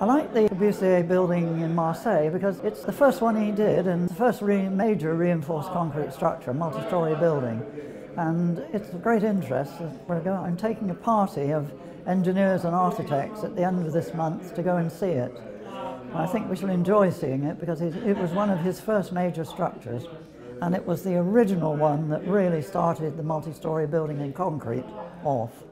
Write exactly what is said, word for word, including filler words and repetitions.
I like the Corbusier building in Marseille because it's the first one he did and the first re major reinforced concrete structure, multi-storey building. And it's of great interest. We're going, I'm taking a party of engineers and architects at the end of this month to go and see it. And I think we shall enjoy seeing it because it, it was one of his first major structures, and it was the original one that really started the multi-storey building in concrete off.